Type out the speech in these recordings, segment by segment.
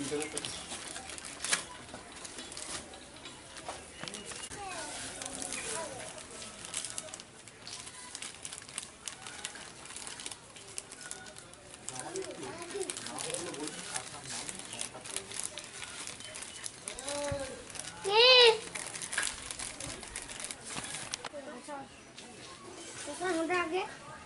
आगे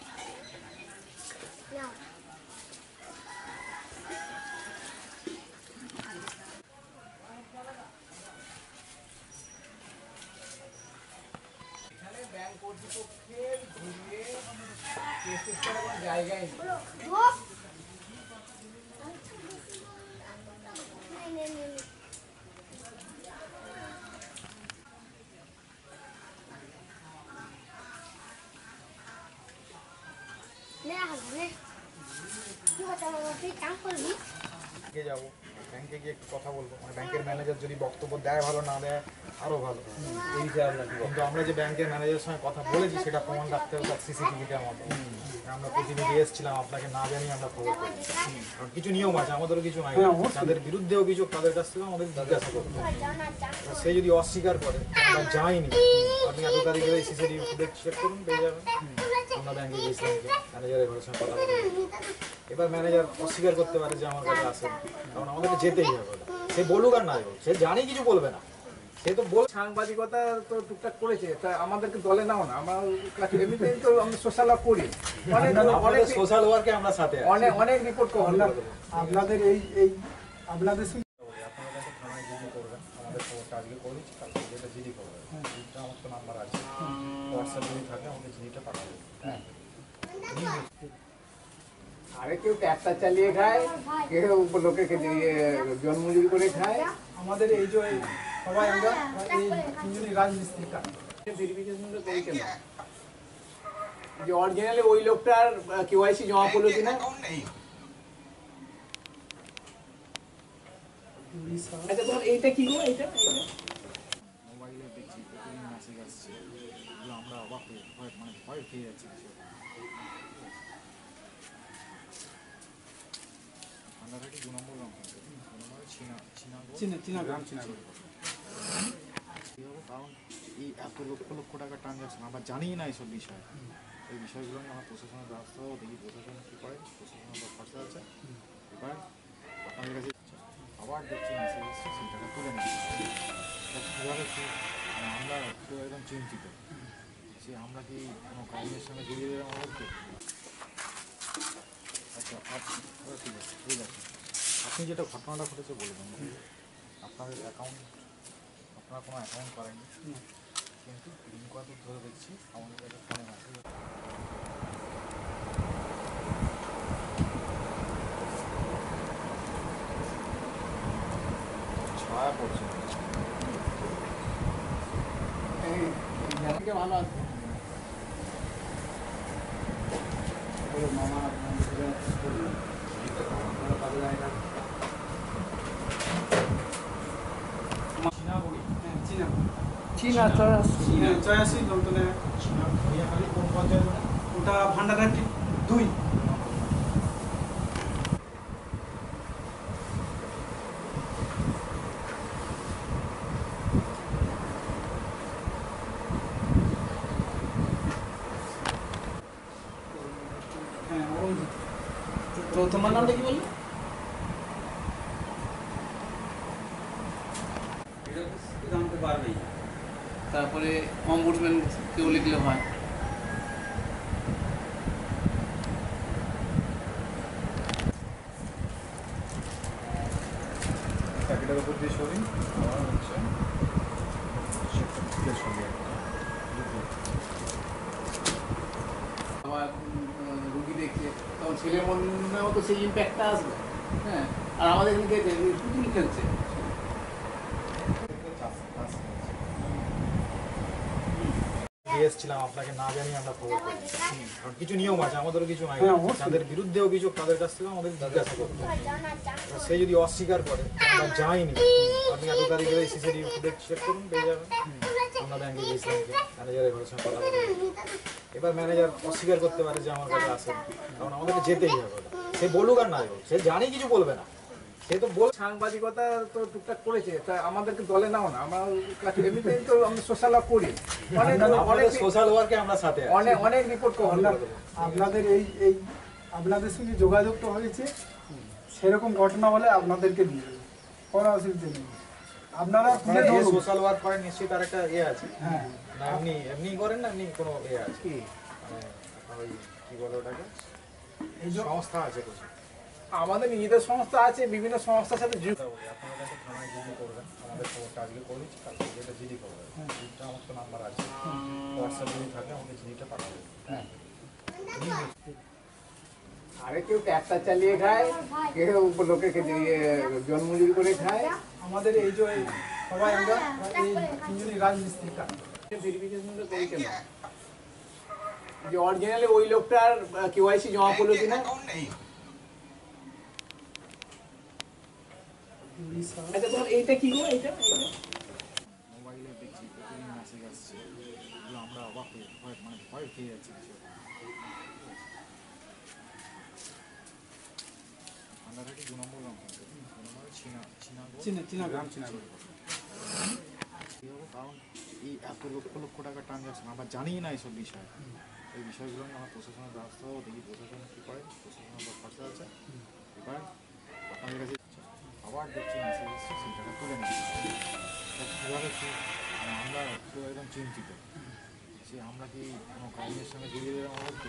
ব্যাংক কর্তৃপক্ষের ঘুরিয়ে কেসেস করার জায়গায় যাবো ব্যাংকে গিয়ে একটু কথা বলবো, মানে ব্যাংকের ম্যানেজার যদি বক্তব্য দেয় ভালো, না দেয় আরো ভালো। এই কিন্তু আমরা যে ব্যাংকের ম্যানেজারের সঙ্গে কথা বলেছি সেটা প্রমাণ রাখতে হবে সিসিটিভিটার মতো। আমরা প্রতিনিধি এসেছিলাম, আপনাকে না জানিয়ে আমরা খবর করি, কারণ কিছু নিয়ম আছে, আমাদেরও কিছু নাই। যাদের বিরুদ্ধে অভিযোগ তাদের কাছ থেকে আমাদের জিজ্ঞাসা করতে হবে। সে যদি অস্বীকার করে আমরা যাইনি, আপনি এত তারিখে সিসিটিভি ফুটেজ চেক করুন, পেয়ে যাবেন। আমরা ব্যাংকে গিয়েছিলাম, ম্যানেজারের ঘরের সঙ্গে কথা বলি। এবার ম্যানেজার অস্বীকার করতে পারে যে আমার কাছে আসেন, কারণ আমাদেরকে যেতেই হবে। সে বলুক আর নাই বলুক, সে জানি কিছু বলবে না, সে তো বল। সাংবাদিকতা তো টুকটাক করেছে, তা আমাদেরকে দলে নাও না। আমার কাছে এমনিতেই তো আমি সোশ্যাল ওয়ার্ক করি, অনেক সোশ্যাল ওয়ার্কে আমরা সাথে অনেক রিপোর্ট করলাম আপনাদের এই আপনাদের থানায় জিডি করবেন, আমাদের খবরটা আজকে করেছি, কালকে যেটা জিডি করবেন। জিডিটা আমার তো নাম্বার আছে, হোয়াটসঅ্যাপ যদি থাকে আমাকে জিডিটা পাঠাবেন। হ্যাঁ, আরে কেউ ট্যাক্টার চালিয়ে খায়, কেউ লোকে জন্মজুরি করে খায়। আমাদের এই যে সবাই আমরা এই তিনজনই রাজমিস্ত্রি কাজ ভেরিফিকেশনটা করি কেন, যে অরিজিনালি ওই লোকটার কেওয়াইসি জমা পড়লো কিনা। আচ্ছা তোমার এইটা কি গো? এইটা মোবাইলে দেখছি মেসেজ আসছে, আমরা অবাক হয়ে মানে ভয় পেয়ে যাচ্ছি। ঠান্ডাঘাটি 2 নম্বর গ্রাম, চীনাগ্রাম। কারণ এই এত লক্ষ লক্ষ টাকা ট্রানজাকশন আমরা জানি না এইসব বিষয়। এই বিষয়গুলো নিয়ে আমার প্রশাসনের ব্যবস্থা দেখি প্রশাসন কী করে, প্রশাসনের খরচা আছে। এবার আপনাদের কাছে আবার দেখছি মেসেজ আসছে, সেই টাকা তুলে নিচ্ছি। কীভাবে আমরা কেউ একদম চিন্তিত যে আমরা কি কোনো ক্রাইমের সঙ্গে জড়িয়ে দেবো আমাদেরকে। আচ্ছা ঠিক আছে, ঠিক আছে। আপনি যেটা ঘটনাটা ঘটেছে বলে দেন, আপনাদের অ্যাকাউন্ট, আপনারা কোনো অ্যাকাউন্ট করেননি, কিন্তু দিন কয়েক ধরে দেখছি আমাদের কাছে ফোনে মেসেজ ছায়া পড়ছে। ভালো আছে মামা ওটা ভান্ডারঘাটি 2। তো তোমার নামটা কি বললি? জানতে পারবেই, তারপরে অম্বুডসম্যান কেউ লিখলে হয়। প্যাকেটের উপর দিয়ে সরি হচ্ছে আবার রুগী দেখছে তখন ছেলের মনের মতো সেই ইম্প্যাক্টটা আসবে। হ্যাঁ, আর আমাদের এখানে পুতুল খেলছে। এসেছিলাম, আপনাকে না জানিয়ে আমরা খবর করি, কারণ কিছু নিয়ম আছে, আমাদেরও কিছু নাই। যাদের বিরুদ্ধে অভিযোগ তাদের কাছ থেকে আমাদের জিজ্ঞাসা করতে হবে। সে যদি অস্বীকার করে আমরা যাইনি, আপনি এত তারিখে সিসিটিভি ফুটেজ চেক করুন, পেয়ে যাবেন। আমরা ব্যাংকে গিয়েছিলাম, ম্যানেজারের ঘরের সঙ্গে কথা বলি। এবার ম্যানেজার অস্বীকার করতে পারে যে আমার কাছে আসেন, কারণ আমাদেরকে যেতেই হবে। সে বলুক আর নাই বলুক, সে জানি কিছু বলবে না, সে তো বল সাংবাদিকতা তো টুকটাক করেছে, তা আমাদেরকে দলে নাও না, আমার কাছে এমনিতেই তো আমরা সোশ্যাল ওয়ার্ক করি, অনেক সোশ্যাল ওয়ার্কে আমরা সাথে আছি। অনেক অনেক রিপোর্ট কভার করে দেবো। আপনাদের এই আপনাদের সঙ্গে যোগাযোগ তো হয়েছে, সেরকম ঘটনা হলে আপনাদেরকে দিয়ে দেবো, কোনো অসুবিধা নেই। আপনারা তুলে ধরুন। সোশ্যাল ওয়ার্ক করেন নিশ্চয়ই তার একটা ইয়ে আছে। হ্যাঁ, না এমনি এমনি করেন না, এমনি কোনো ইয়ে আছে মানে ওই কি বলে ওটাকে, এই যে সংস্থা আছে কিছু। আমাদের নিজেদের সংস্থা আছে, বিভিন্ন সংস্থার সাথে যুক্ত। আপনারা কাছে থানায় জিডি করবেন, আমাদের খবরটা আজকে করে দিচ্ছি, কালকে যেটা জিডি করবেন। জিডিটা আমার তো নাম্বার আছে, হোয়াটসঅ্যাপ যদি থাকে আমাকে জিডিটা পাঠাবেন। হ্যাঁ, আরে কেউ ট্যাক্টার চালিয়ে খায়, কেউ লোকের জন্মজুরি করে খায়। আমাদের এই যে সবাই আমরা এই তিনজনই রাজমিস্ত্রির কাজ। ভেরিফিকেশনটা করি কেন, যে অরিজিনালি ওই লোকটার কেওয়াইসি জমা পড়লো কিনা। আচ্ছা তোমার এইটা কি গো, এইটা মোবাইলে দেখছি প্রতিদিন মেসেজ আসছে, এগুলো আমরা অবাক হয়ে মানে ভয় খেয়ে যাচ্ছি। ঠান্ডাঘাটি 2 নম্বর গ্রাম পঞ্চায়েত, 2 নম্বরে চিনাগ্রাম কারণ এই এত লক্ষ লক্ষ টাকা ট্রানজাকশন আমরা জানি না এইসব বিষয়। এই বিষয়গুলো নিয়ে আমার প্রশাসনের ব্যবস্থা হবো, দেখি প্রশাসন কী করে। প্রশাসনের খরচা আছে, এবার আপনাদের কাছে আবার দেখছি মেসেজ এসছে, সেই টাকা তুলে নিচ্ছি। কীভাবে আমরা পুরো একদম চিন্তিত যে আমরা কি কোনো কারণের সঙ্গে জড়িয়ে দেবো আমাদেরকে।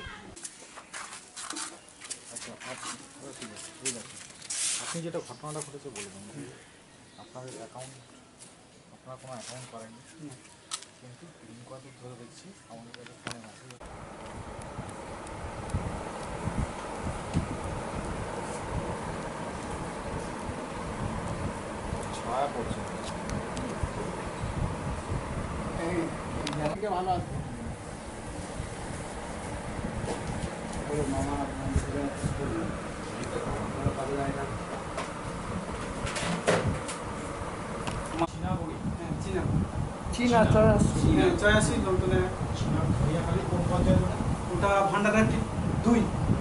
আচ্ছা ঠিক আছে, ঠিক আছে। আপনি যেটা ঘটনাটা ঘটেছে বলবেন, আপনাদের অ্যাকাউন্ট, আপনারা কোনো অ্যাকাউন্ট করেননি, কিন্তু দিন কয়েক ধরে দেখছি আমাদের কাছে ফোনে মেসেজ ছায়া পড়ছে। ভালো আছে। চয়াশি লন্ডনে খালি কোন পঞ্চায়েত? ওটা ভান্ডারহাটি 2।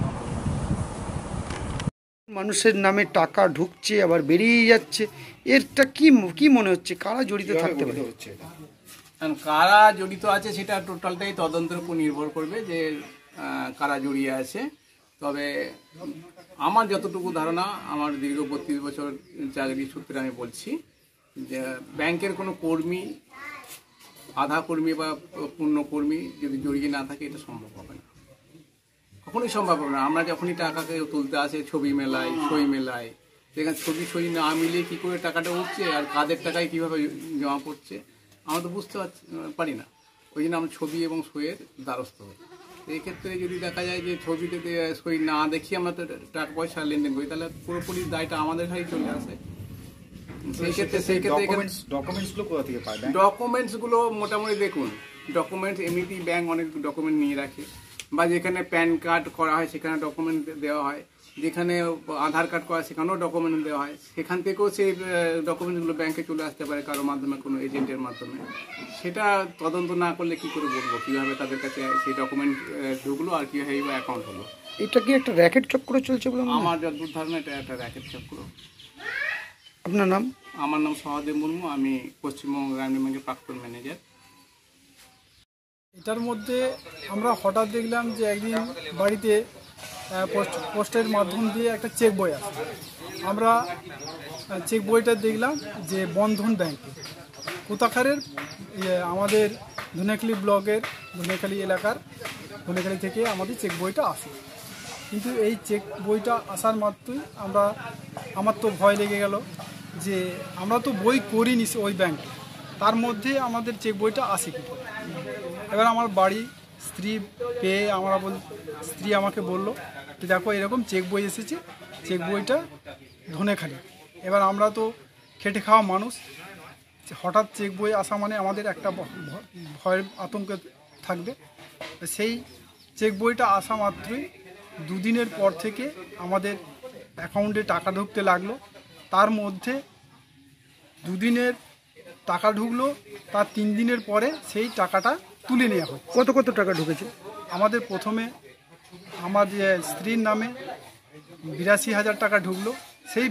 মানুষের নামে টাকা ঢুকছে আবার বেরিয়ে যাচ্ছে, এরটা কি কি মনে হচ্ছে, কারা জড়িত থাকতে পারে? কারণ কারা জড়িত আছে সেটা টোটালটাই তদন্তের উপর নির্ভর করবে যে কারা জড়িয়ে আছে। তবে আমার যতটুকু ধারণা, আমার দীর্ঘ 32 বছর চাকরি সূত্রে আমি বলছি যে ব্যাংকের কোনো কর্মী, আধা কর্মী বা পূর্ণ কর্মী যদি জড়িয়ে না থাকে এটা সম্ভব হবে না, কখনোই সম্ভব হবে না। আমরা যখনই টাকাকে তুলতে আসে, ছবি মেলাই, সই মেলাই, সেখানে ছবি সই না মিলিয়ে কী করে টাকাটা উঠছে আর কাদের টাকায় কীভাবে জমা পড়ছে আমরা তো বুঝতে পারি না। ওই জন্য আমরা ছবি এবং সইয়ের দ্বারস্থ হই। এই ক্ষেত্রে যদি দেখা যায় যে ছবিতে সই না দেখি আমরা তো টাকা পয়সা লেনদেন করি, তাহলে পুরোপুরি দায়টা আমাদের ঘাড়েই চলে আসে। সেই ক্ষেত্রে ডকুমেন্টসগুলো কোথা থেকে পায়? ডকুমেন্টসগুলো মোটামুটি দেখুন, ডকুমেন্টস এমনিতেই ব্যাংক অনেক ডকুমেন্ট নিয়ে রাখে, বা যেখানে প্যান কার্ড করা হয় সেখানে ডকুমেন্ট দেওয়া হয়, যেখানে আধার কার্ড করা সেখানেও ডকুমেন্ট দেওয়া হয়। সেখান থেকেও সেই ডকুমেন্টসগুলো ব্যাংকে চলে আসতে পারে কারোর মাধ্যমে, কোনো এজেন্টের মাধ্যমে। সেটা তদন্ত না করলে কি করে বলবো কীভাবে তাদের কাছে সেই ডকুমেন্ট ঢুকলো আর কীভাবে এই অ্যাকাউন্ট হলো। এটা কি একটা র্যাকেট চক্র চলছে বলে মনে হয়? আমার যতদূর ধারণা এটা একটা র্যাকেট চক্র। আপনার নাম? আমার নাম সহদেব মুর্মু, আমি পশ্চিমবঙ্গ গ্রামীণ ব্যাংকের প্রাক্তন ম্যানেজার। এটার মধ্যে আমরা হঠাৎ দেখলাম যে একদিন বাড়িতে পোস্টের মাধ্যম দিয়ে একটা চেক বই আসে। আমরা চেক বইটা দেখলাম যে বন্ধন ব্যাংকে কোথাকারের, আমাদের ধনেখালি ব্লকের, ধনেখালি এলাকার, ধনেখালি থেকে আমাদের চেক বইটা আসে। কিন্তু এই চেক বইটা আসার মাত্রই আমার তো ভয় লেগে গেল যে আমরা তো বই করিনি ওই ব্যাংকে, তার মধ্যে আমাদের চেক বইটা আসে কী করে। এবার আমার বাড়ি স্ত্রী পেয়ে স্ত্রী আমাকে বললো যে দেখো এরকম চেক বই এসেছে, চেক বইটা ধনেখালি। এবার আমরা তো খেটে খাওয়া মানুষ, হঠাৎ চেক বই আসা মানে আমাদের একটা ভয়ের আতঙ্কে থাকবে। সেই চেক বইটা আসা মাত্রই 2 দিনের পর থেকে আমাদের অ্যাকাউন্টে টাকা ঢুকতে লাগলো। তার মধ্যে 2 দিনের টাকা ঢুকলো, তার 3 দিনের পরে সেই টাকাটা তুলে নেওয়া হয়। কত টাকা ঢুকেছে? আমাদের প্রথমে আমার যে স্ত্রীর নামে 82,000 টাকা ঢুকলো, সেই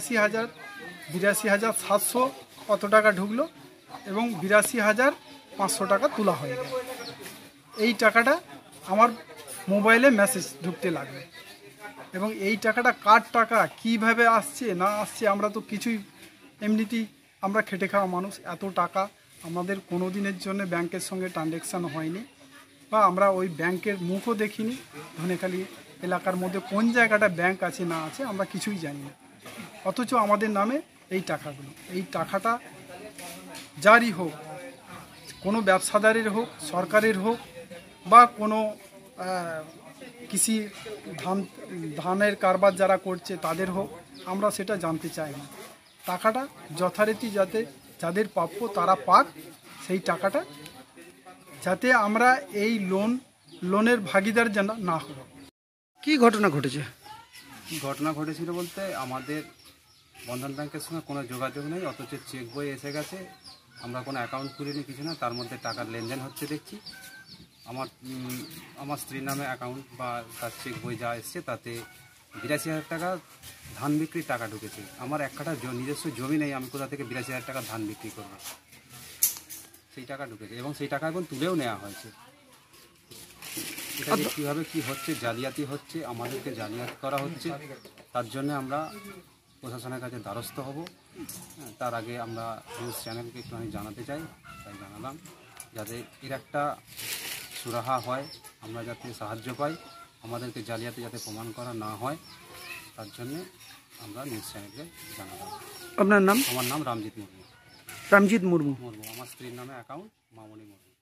82,700 কত টাকা ঢুকলো এবং 82,500 টাকা তোলা হয়ে গেল। এই টাকাটা আমার মোবাইলে মেসেজ ঢুকতে লাগলো এবং এই টাকাটা কার টাকা, কিভাবে আসছে না আসছে আমরা তো কিছুই, এমনিতেই আমরা খেটে খাওয়া মানুষ, এত টাকা আমাদের কোনো দিনের জন্য ব্যাংকের সঙ্গে ট্রানজ্যাকশান হয়নি বা আমরা ওই ব্যাংকের মুখও দেখিনি। ধনেখালি এলাকার মধ্যে কোন জায়গাটা ব্যাংক আছে না আছে আমরা কিছুই জানি না, অথচ আমাদের নামে এই টাকাগুলো, এই টাকাটা যারই হোক, কোনো ব্যবসাদারের হোক, সরকারের হোক বা কোনো কৃষি ধানের কারবার যারা করছে তাদের হোক, আমরা সেটা জানতে চাই না। টাকাটা যথারীতি যাতে যাদের প্রাপ্য তারা পাক, সেই টাকাটা যাতে আমরা এই লোনের ভাগিদার যেন না হব। কি ঘটনা ঘটেছে? ঘটনা ঘটেছিল বলতে আমাদের বন্ধন ব্যাংকের সঙ্গে কোনো যোগাযোগ নেই, অথচ চেক বই এসে গেছে, আমরা কোনো অ্যাকাউন্ট খুলিনি, কিছু না, তার মধ্যে টাকার লেনদেন হচ্ছে দেখছি। আমার স্ত্রীর নামে অ্যাকাউন্ট বা তার চেক বই যা এসছে তাতে 82,000 টাকা ধান বিক্রির টাকা ঢুকেছে। আমার এক কাঠা নিজস্ব জমি নেই, আমি কোথা থেকে 82,000 টাকা ধান বিক্রি করব? সেই টাকা ঢুকেছে এবং সেই টাকা এখন তুলেও নেওয়া হয়েছে। এটা যে কীভাবে কী হচ্ছে, জালিয়াতি হচ্ছে, আমাদেরকে জালিয়াতি করা হচ্ছে, তার জন্য আমরা প্রশাসনের কাছে দ্বারস্থ হব। তার আগে আমরা নিউজ চ্যানেলকে একটুখানি জানাতে চাই, তাই জানালাম, যাতে এর একটা সুরাহা হয়, আমরা যাতে সাহায্য পাই, আমাদেরকে জালিয়াতি যাতে প্রমাণ করা না হয়, তার জন্যে আমরা নিউজ চ্যানেলকে জানালাম। আপনার নাম? আমার নাম রামজিৎ মুর্মু। রামজিৎ মুর্মু। আমার স্ত্রীর নামে অ্যাকাউন্ট মামনি মুর্মু।